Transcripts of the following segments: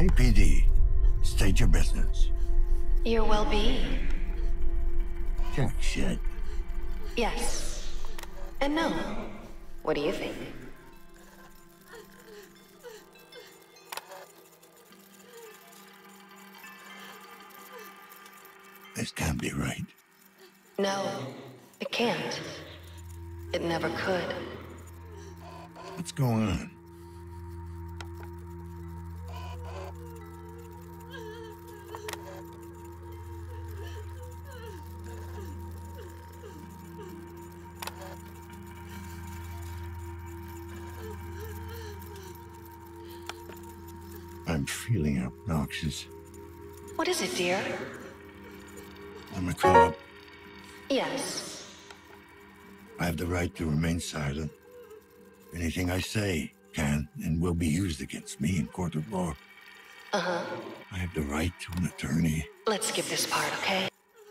KPD, state your business. Your well-being. Jack shit. Yes. And no. What do you think? This can't be right. No, it can't. It never could. What's going on? I'm feeling obnoxious. What is it, dear? I'm a cop. Yes. I have the right to remain silent. Anything I say can and will be used against me in court of law. Uh-huh. I have the right to an attorney. Let's skip this part, okay?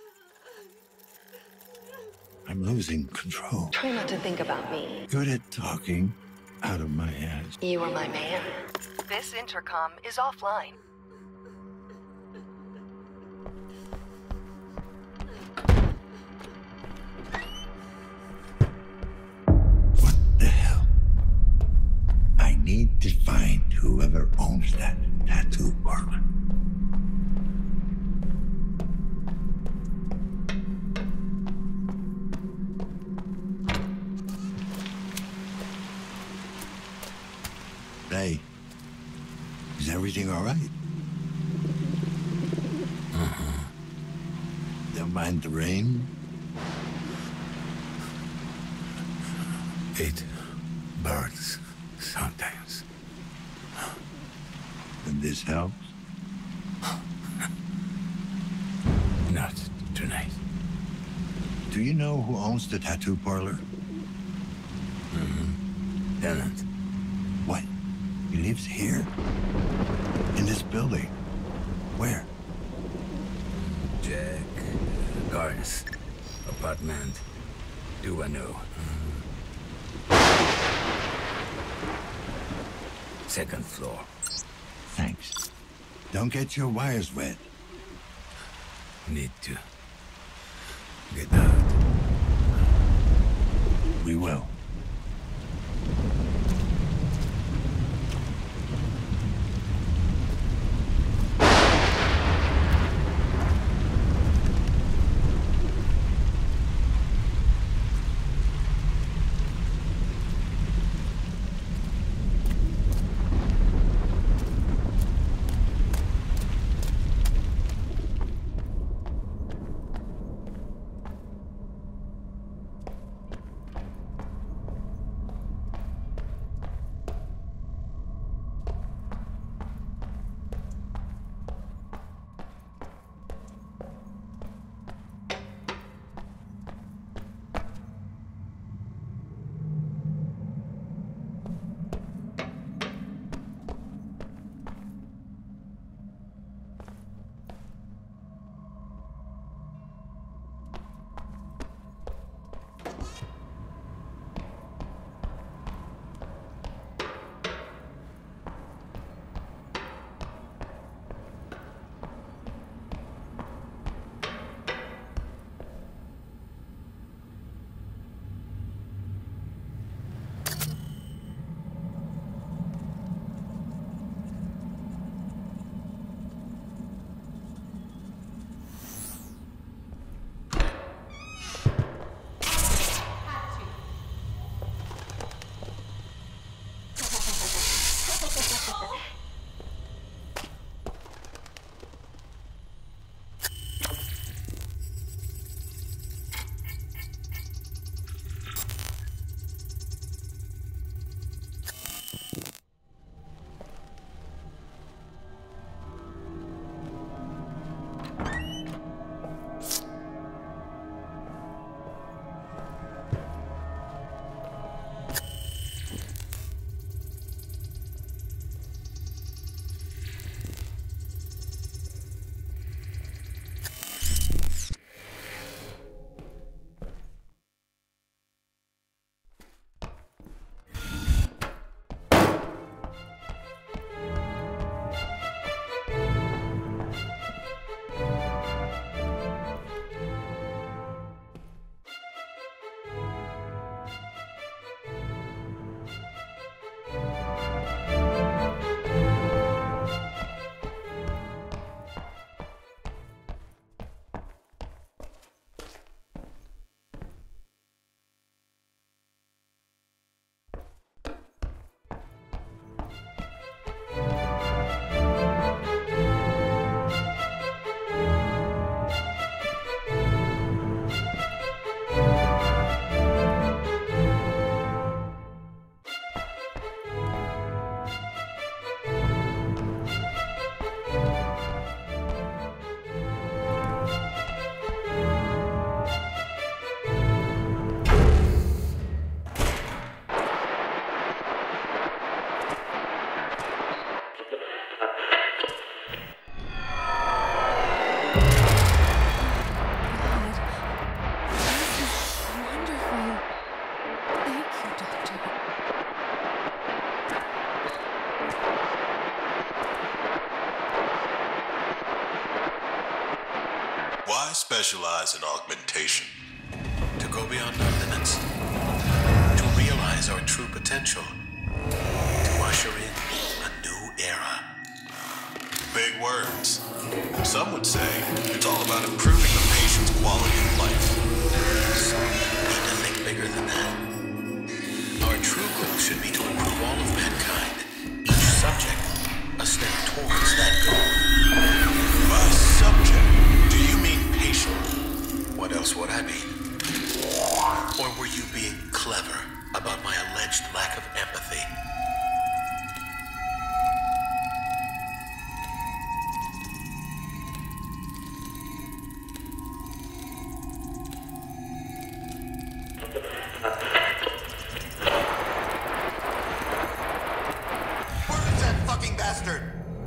I'm losing control. Try not to think about me. Good at talking out of my ass. You are my man. This intercom is offline. What the hell? I need to find whoever owns that tattoo parlor. Hey, is everything all right? Don't mind the rain? It burns sometimes. And this helps? Not tonight. Do you know who owns the tattoo parlor? Tenant. What? He lives here? In this building? Where? Jack Gardens. Apartment 210. Second floor. Thanks. Don't get your wires wet. Need to get out. We will. Wonderful. Thank you, Doctor. Why specialize in augmentation? To go beyond our limits. To realize our true potential. To usher in a new era. Big words. Some would say it's all about improving the patient's quality of life. Some need to think bigger than that. Our true goal should be to improve all of mankind. Each subject a step towards that goal. By subject, do you mean patient? What else would I mean? Or were you being clever about my alleged lack of empathy? Where is that fucking bastard?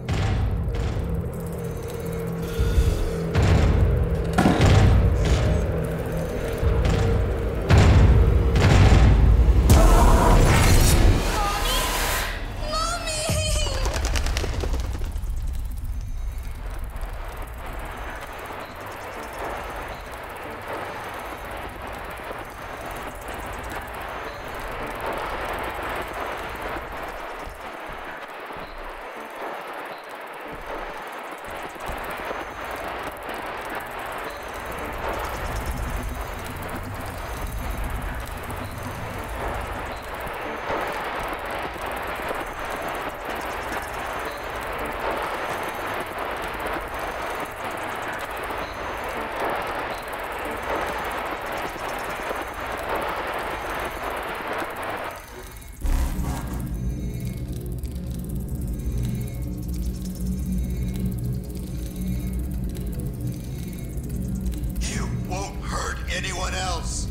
You won't hurt anyone else.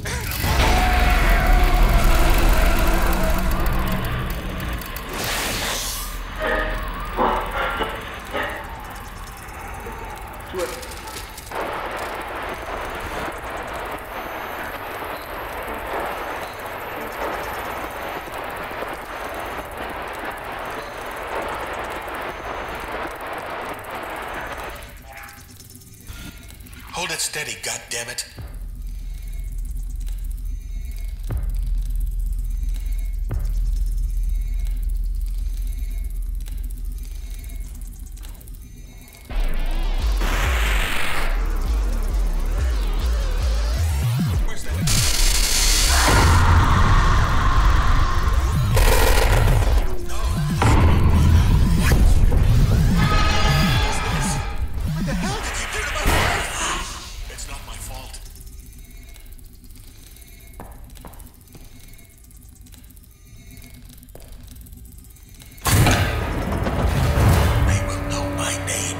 Hold it steady, goddammit. Where's that? No. What the hell did you do to my wife? It's not my fault. They will know my name.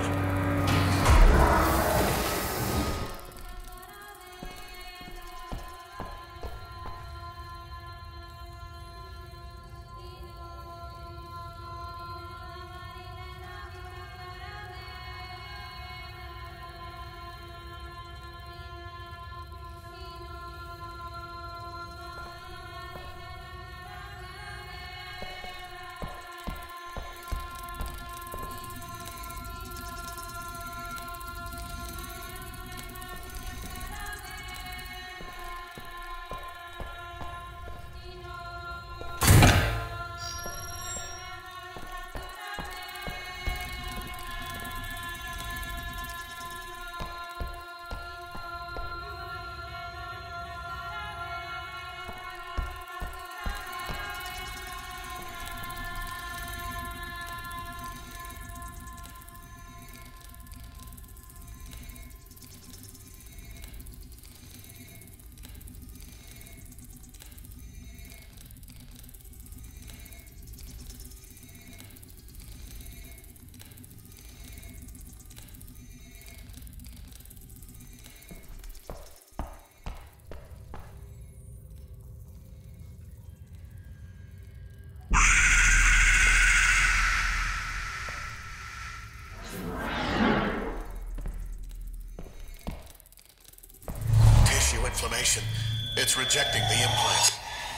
inflammation. It's rejecting the implant.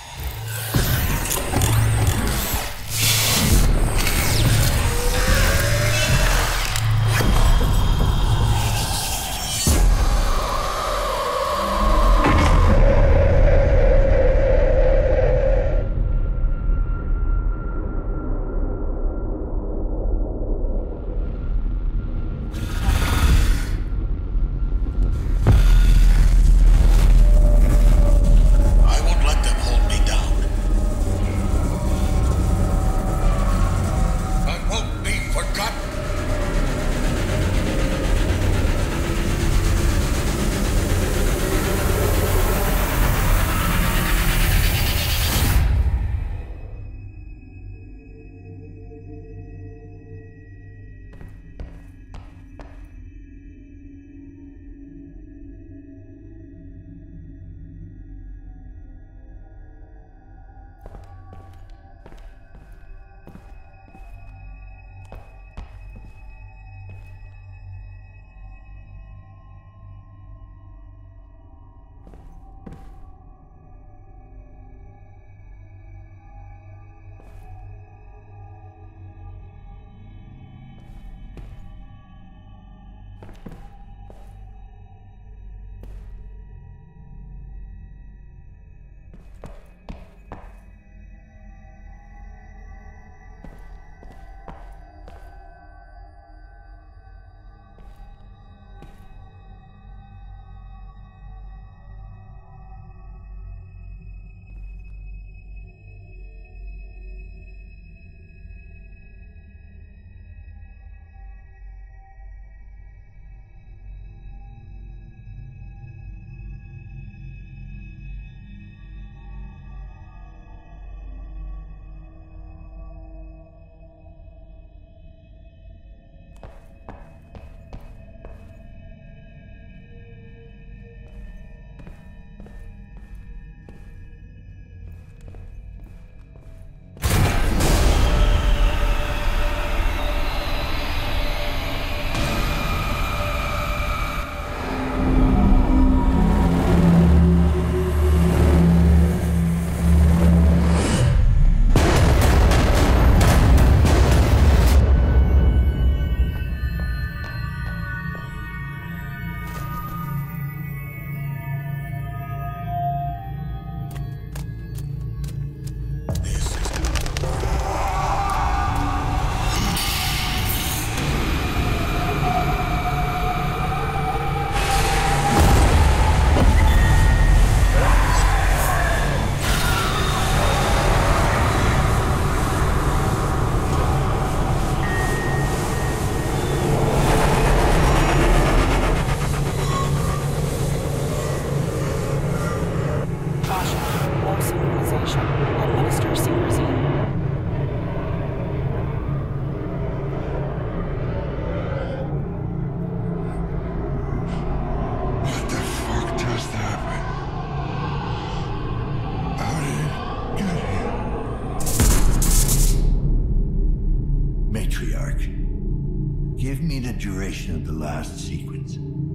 Duration of the last sequence.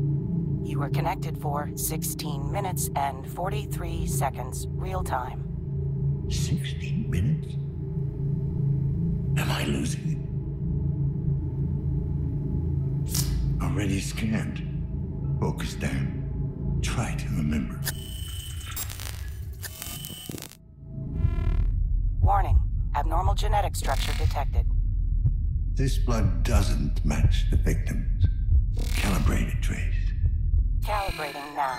You were connected for 16 minutes and 43 seconds, real time. 16 minutes? Am I losing it? Already scanned. Focus down. Try to remember. Warning. Abnormal genetic structure detected. This blood doesn't match the victim's. Calibrate it, Trace. Calibrating now.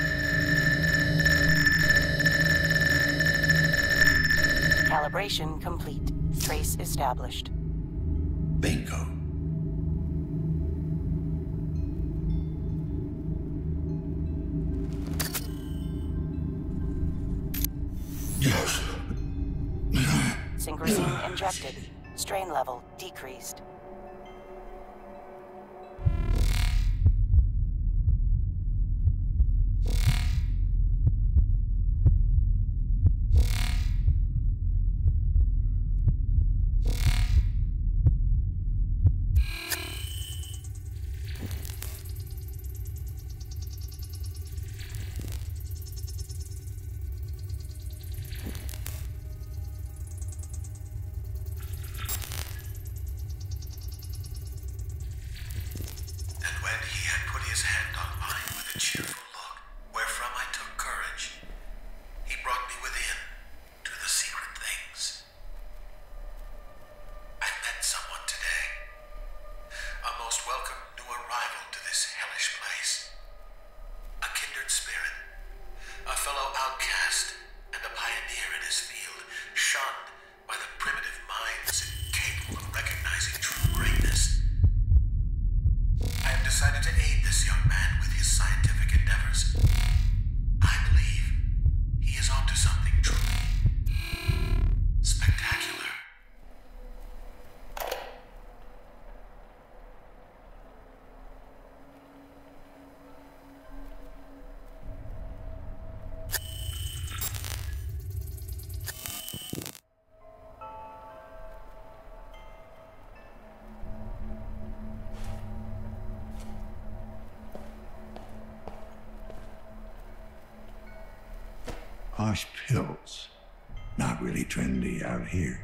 Calibration complete. Trace established. Bingo. Yes. Synchrosine injected. Strain level decreased. his hand on mine with a cheerful look, wherefrom I took courage. He brought me within, to the secret things. I met someone today. A most welcome new arrival to this hellish place. A kindred spirit, a fellow outcast, and a pioneer in his field, shunned by the primitive minds incapable of recognizing true greatness. I have decided to aid this young man with his scientific endeavors. I believe he is onto something truly spectacular. Posh pills. Not really trendy out here.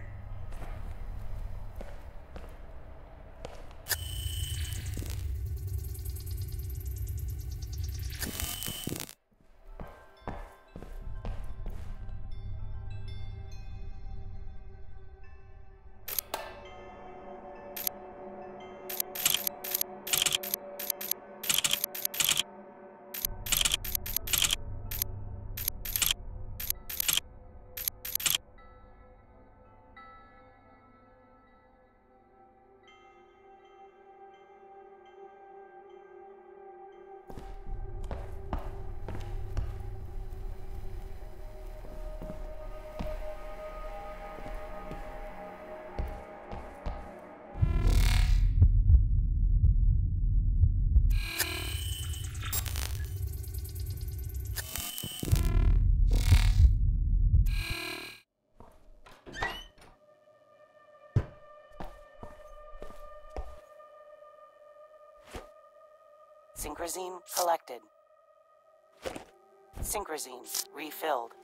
Synchrosine collected. Synchrosine refilled.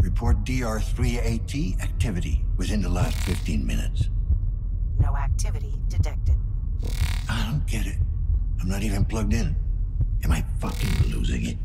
Report DR3AT activity within the last 15 minutes. No activity detected. I don't get it. I'm not even plugged in. Am I fucking losing it?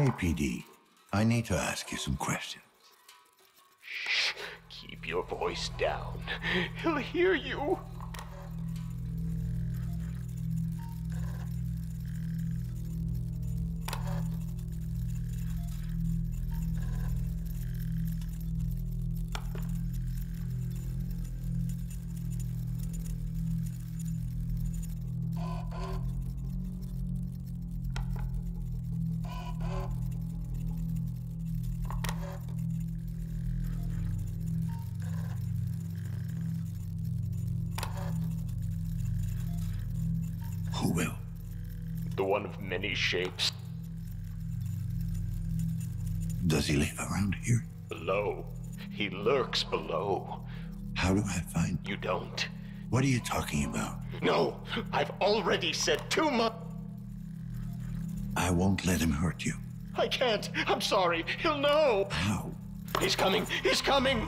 Hey, PD. I need to ask you some questions. Shh. Keep your voice down. He'll hear you. Who will? The one of many shapes. Does he live around here? Below. He lurks below. How do I find... You don't. What are you talking about? No, I've already said too much. I won't let him hurt you. I can't. I'm sorry. He'll know. How? He's coming. He's coming.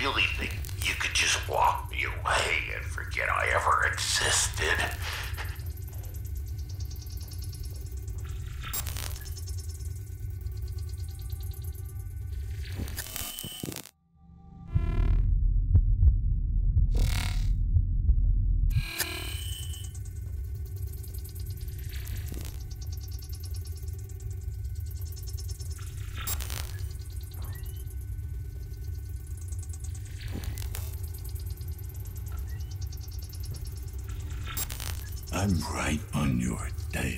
really think you could just walk me away and forget I ever existed? I'm right on your tail.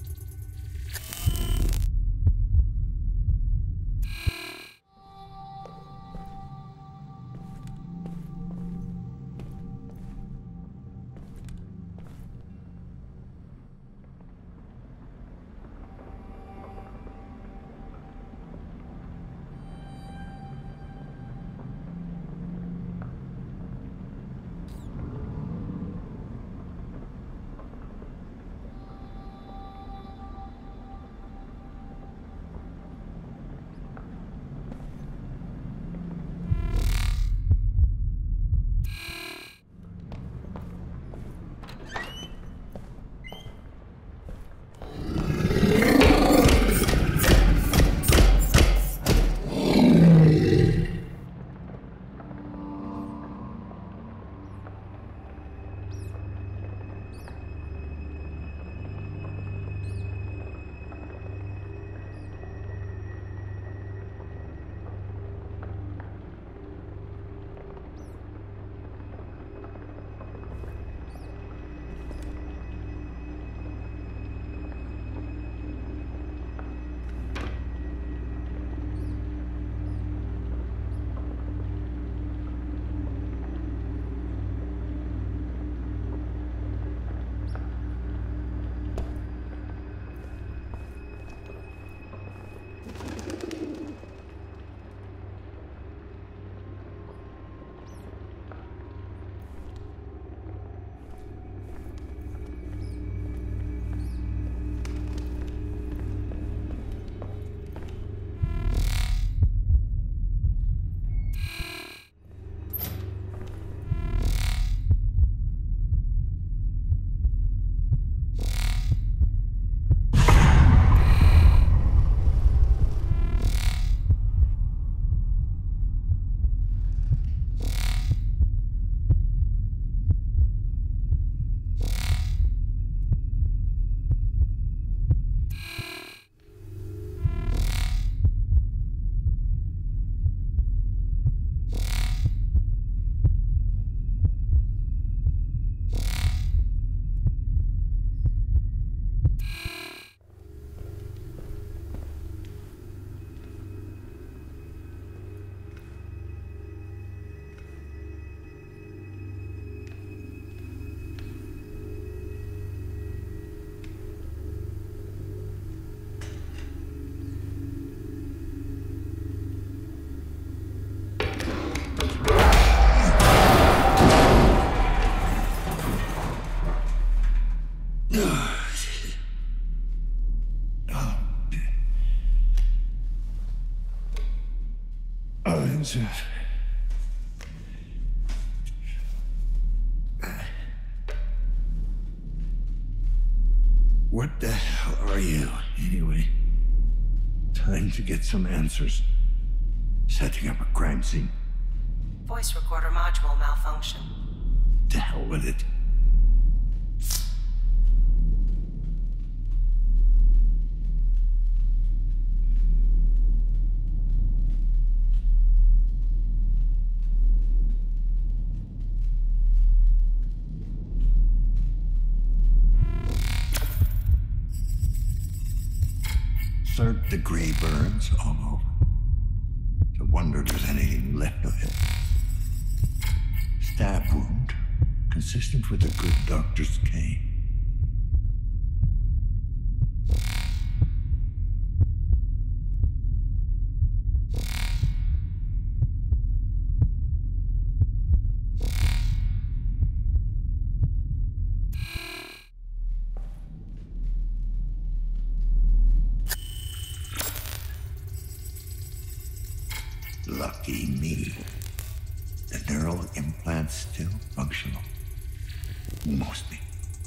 What the hell are you, anyway? Time to get some answers. Setting up a crime scene. Voice recorder module malfunction. To hell with it. Third-degree burns all over. I wonder if there's anything left of it. Stab wound, consistent with a good doctor's cane. Lucky me. neural implants still functional? Mostly.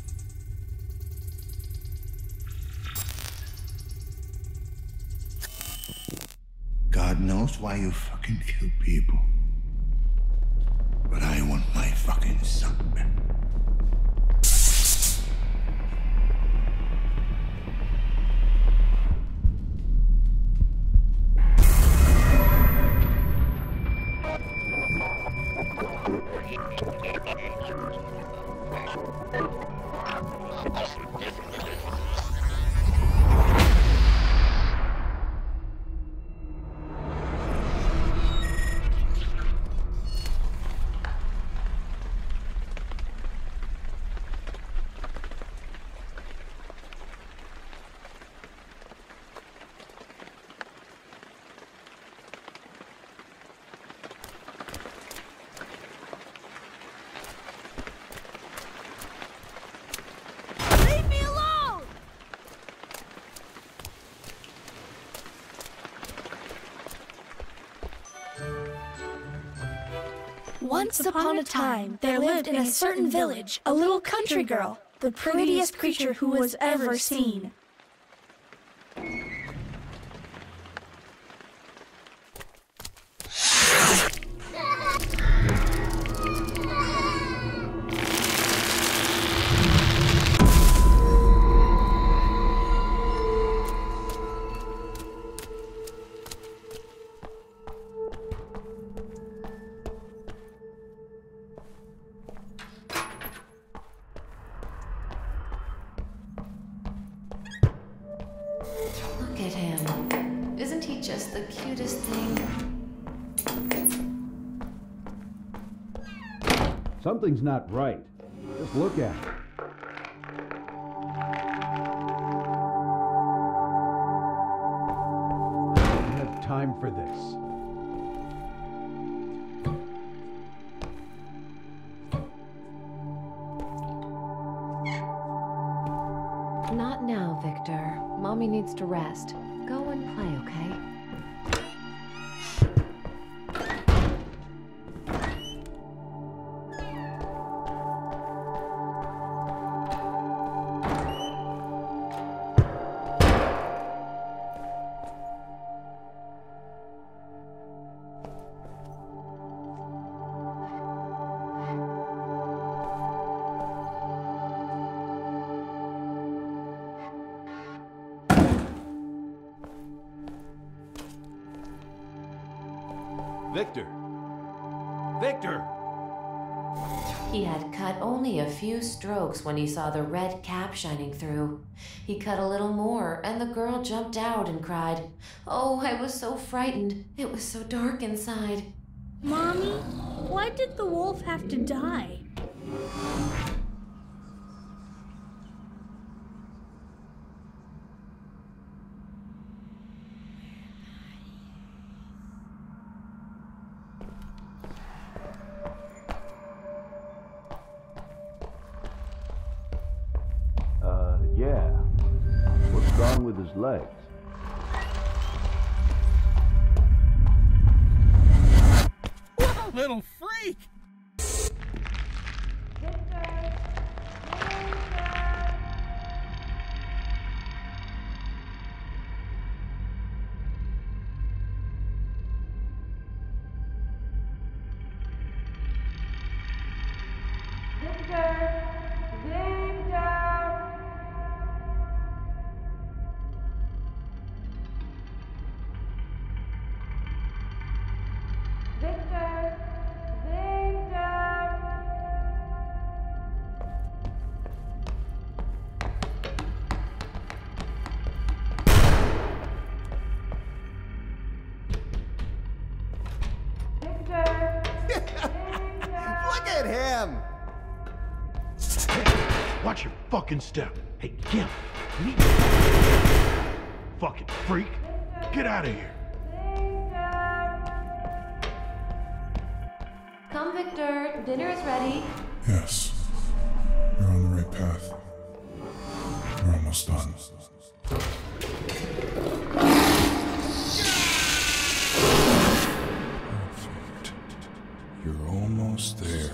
God knows why you fucking kill people. But I want my fucking son back. Once upon a time, there lived in a certain village a little country girl, the prettiest creature who was ever seen. Look at him. Isn't he just the cutest thing? Something's not right. Just look at it. I don't have time for this. Not now, Victor. Mommy needs to rest. Go and play, okay? Victor! Victor! He had cut only a few strokes when he saw the red cap shining through. He cut a little more, and the girl jumped out and cried, "Oh, I was so frightened. It was so dark inside." Mommy, why did the wolf have to die? Yeah. What's wrong with his legs? What a little freak! Look at him! Hey, watch your fucking step. Hey, Kim. Fucking freak. Get out of here. Come, Victor. Dinner is ready. Yes. You're on the right path. We're almost done. Perfect. You're almost almost there.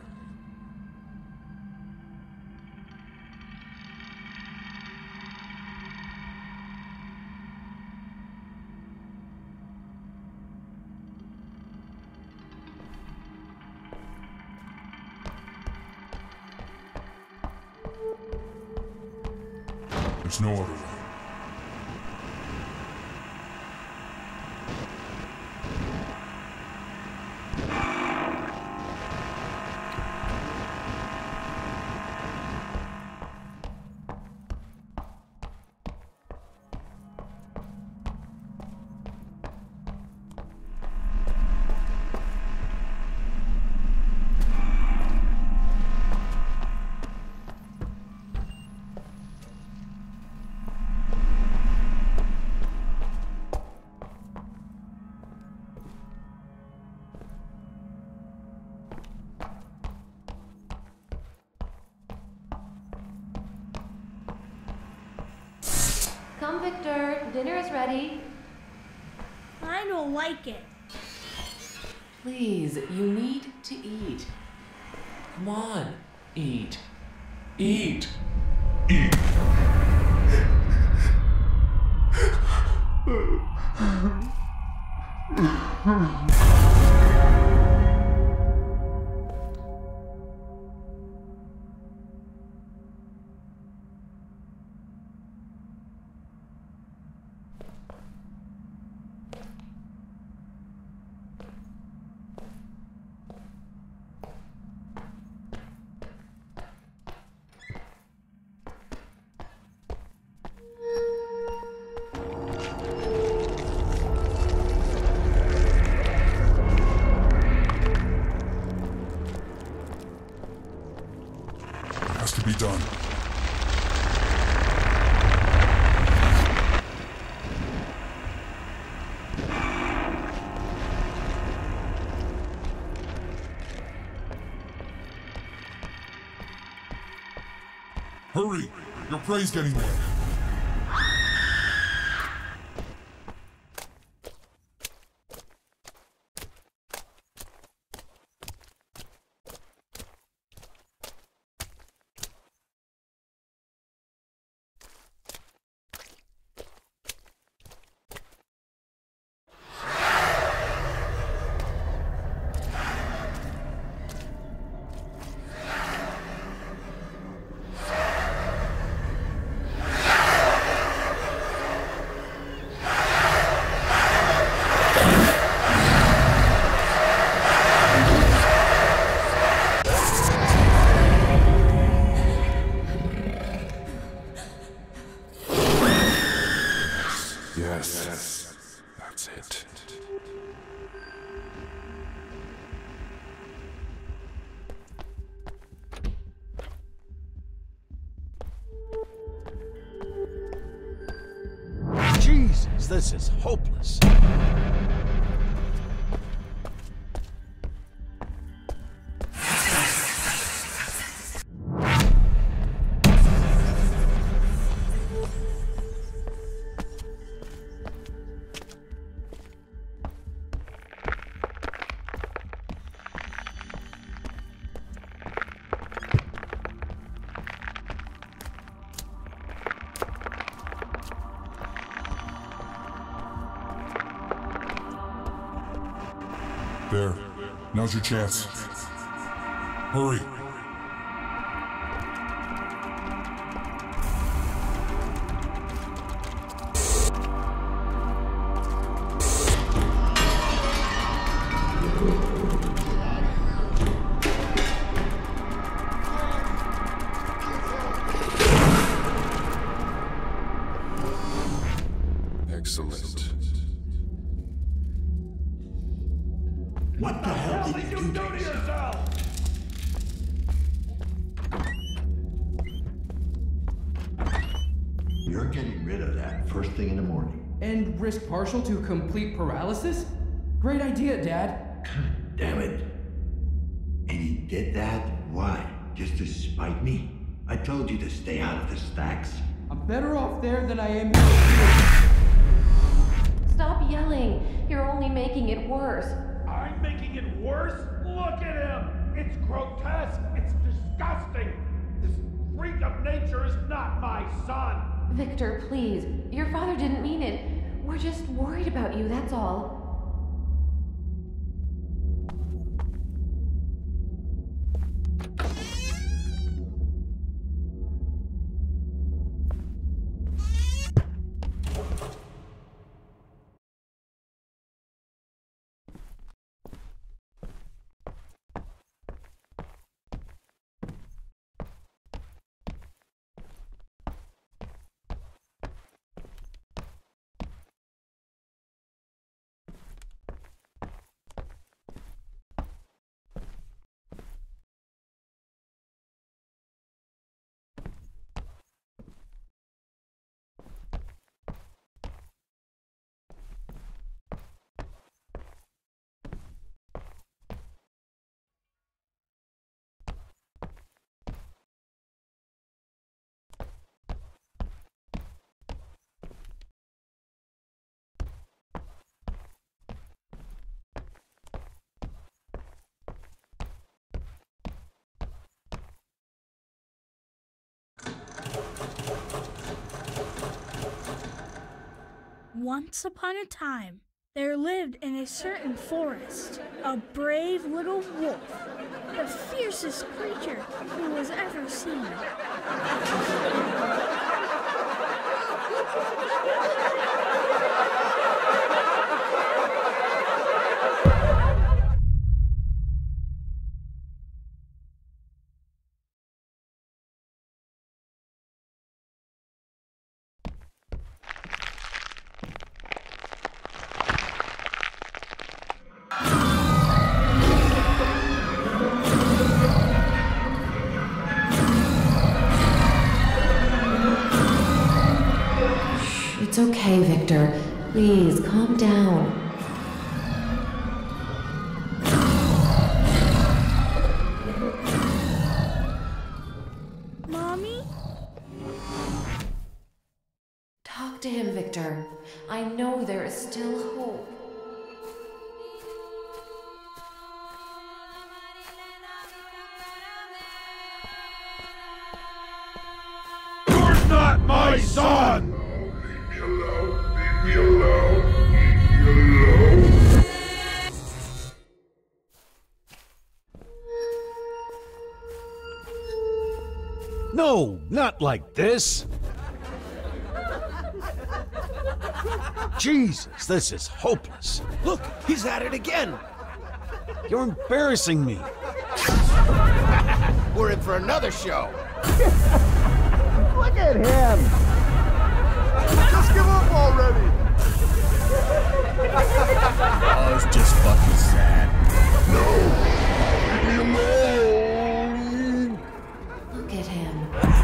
There's no other way. Come, Victor. Dinner is ready. I don't like it. Please, you need to eat. Come on, eat. Eat. Eat. Has to be done. Hurry! Your prey's getting wet. Yes, that's it. Jesus, this is hopeless. There. Now's your chance. Hurry. Excellent. What the hell did you do to yourself? You're getting rid of that first thing in the morning. And risk partial to complete paralysis? Great idea, Dad. Damn it. And he did that? Why? Just to spite me? I told you to stay out of the stacks. I'm better off there than I am here. Stop yelling. You're only making it worse. I'm making it worse? Look at him! It's grotesque. It's disgusting. This freak of nature is not my son. Victor, please. Your father didn't mean it. We're just worried about you, that's all. Once upon a time, there lived in a certain forest a brave little wolf, the fiercest creature who was ever seen. It's okay, Victor. Please, calm down. Mommy? Talk to him, Victor. I know there is still hope. You're not my son! Leave me alone. No, not like this. Jesus, this is hopeless. Look, he's at it again. You're embarrassing me. We're in for another show. Look at him! Just give up already! Oh, it's just fucking sad. No! Leave me alone! Look at him.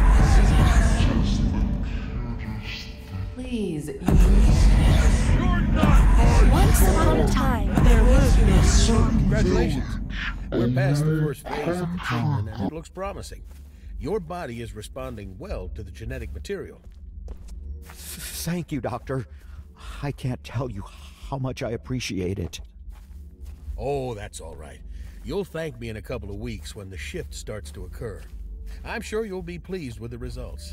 Please, You're not Once upon a time, there lived in a certain Congratulations. We're past the first phase of the treatment, and it looks promising. Your body is responding well to the genetic material. Thank you, Doctor. I can't tell you how much I appreciate it. Oh, that's all right. You'll thank me in a couple of weeks when the shift starts to occur. I'm sure you'll be pleased with the results.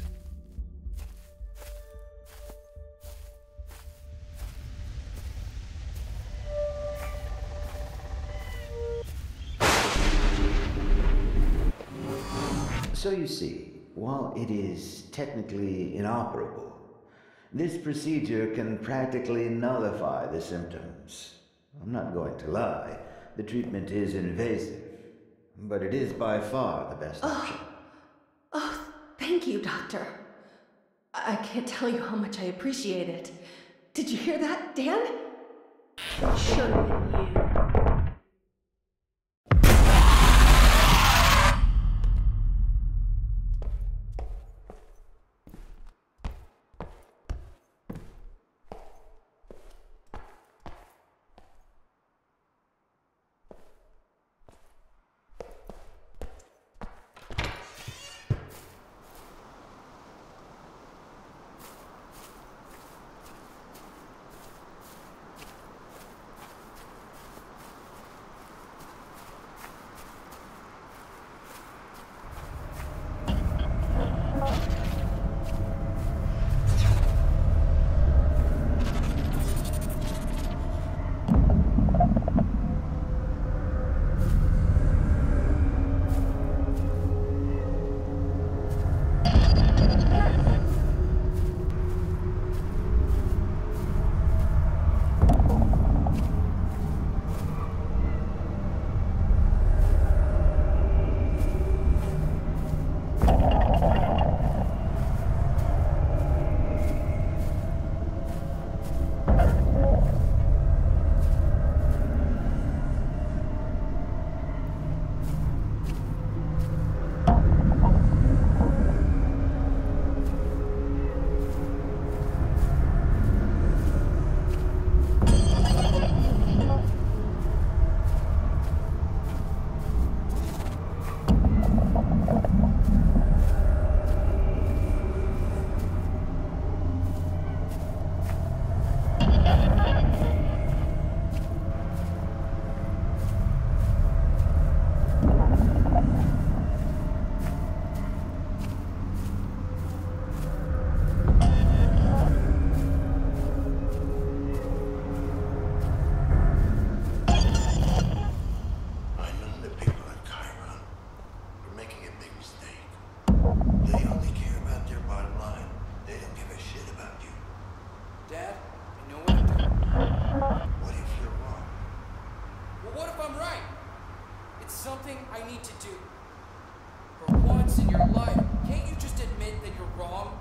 So you see, while it is technically inoperable, this procedure can practically nullify the symptoms. I'm not going to lie, the treatment is invasive, but it is by far the best option. Oh, thank you, Doctor. I can't tell you how much I appreciate it. Did you hear that, Dan? Should have been you. something I need to do. For once in your life, can't you just admit that you're wrong?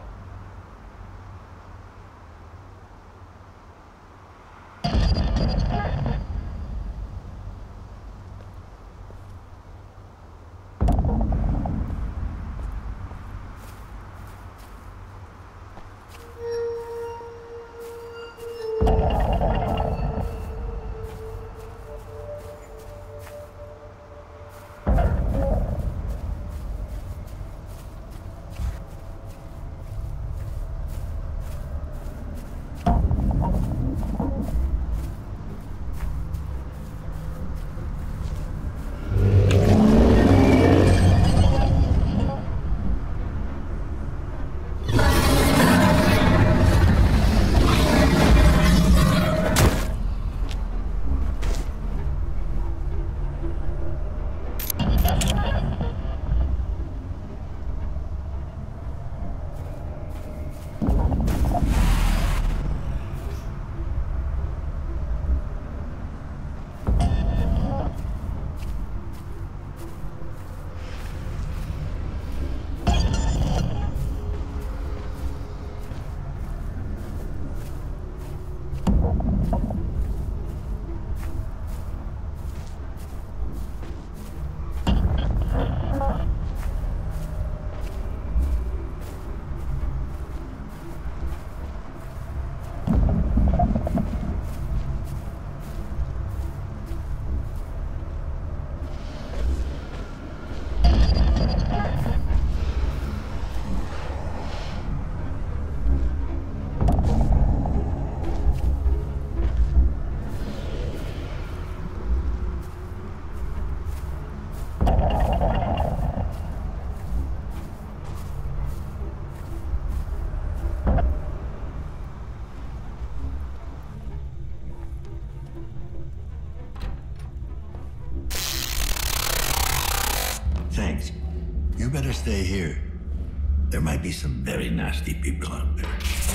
Thanks. You better stay here. There might be some very nasty people out there.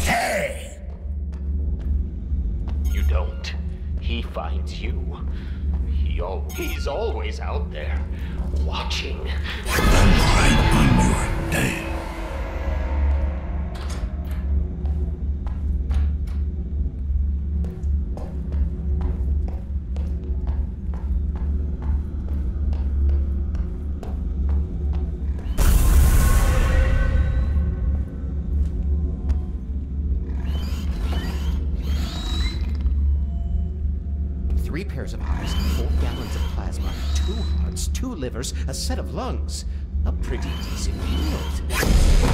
Hey! You don't. He finds you. He's always out there, watching. I'm right on your day. Three pairs of eyes, 4 gallons of plasma, 2 hearts, 2 livers, a set of lungs. A pretty decent build.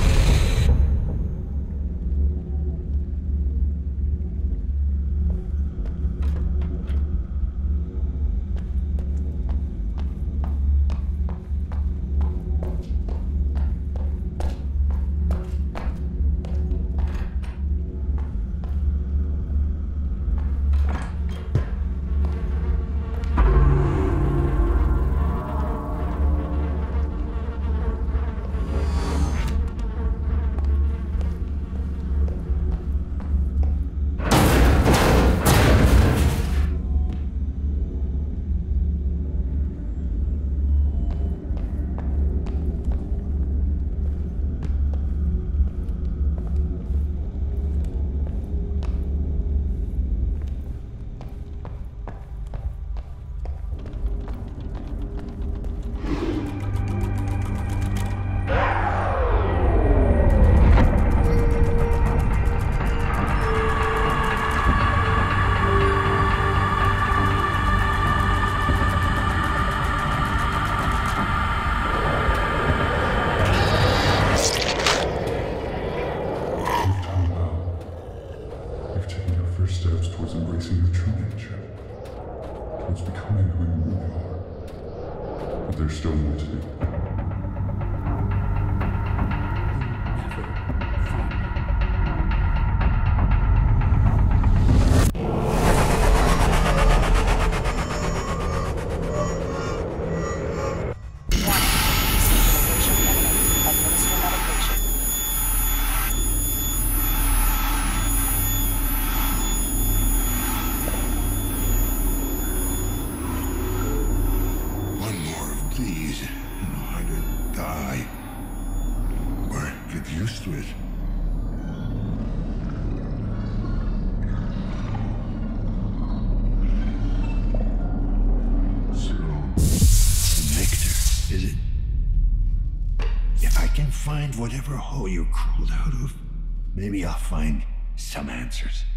Steps towards embracing your true nature, towards becoming who you really are. But there's still more to do. Please. messed with. So, Victor, is it? If I can find whatever hole you crawled out of, maybe I'll find some answers.